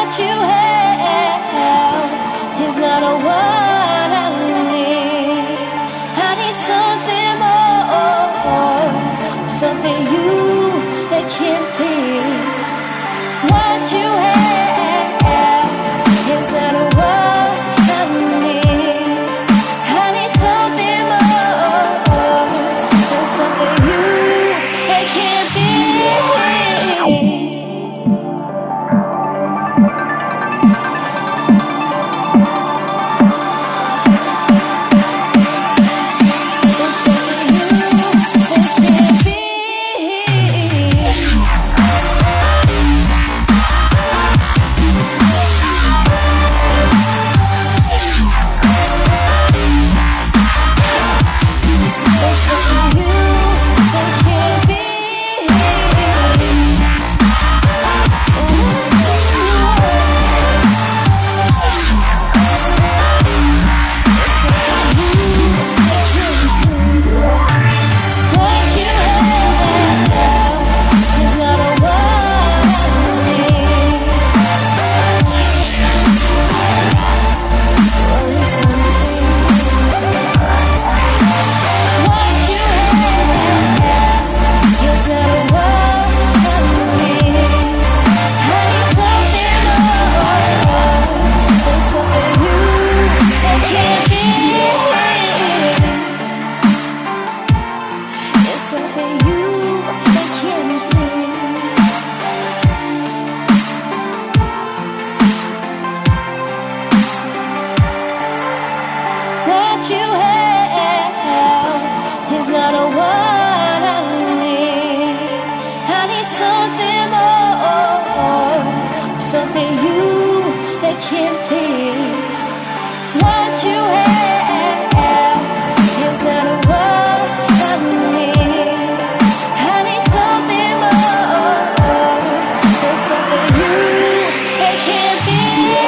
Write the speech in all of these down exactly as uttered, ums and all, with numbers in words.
What you have is not a what I need. I need something more, something you that can't be. What you have is not a what I need. I need something more, something you that can't be. What you have is not a what I need. I need something more, something you that can't be. What you have is not a what I need. I need something more, something you that can't be.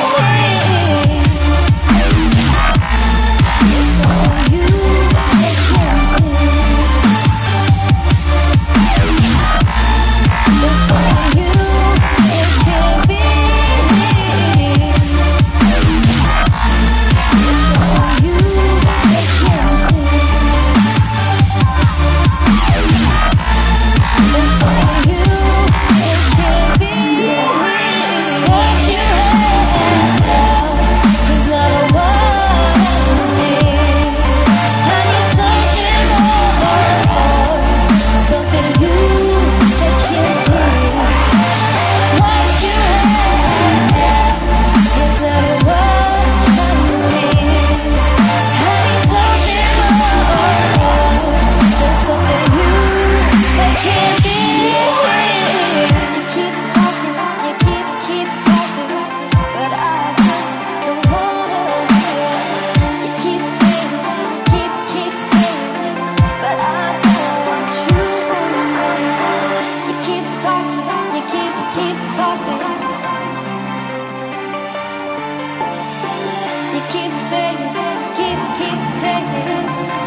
Keep staying, keep, keep staying.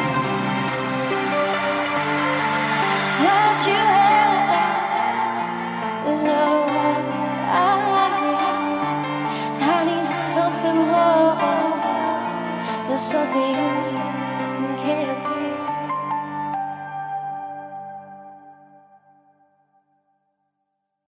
What you have is not what I need. I need something more. There's something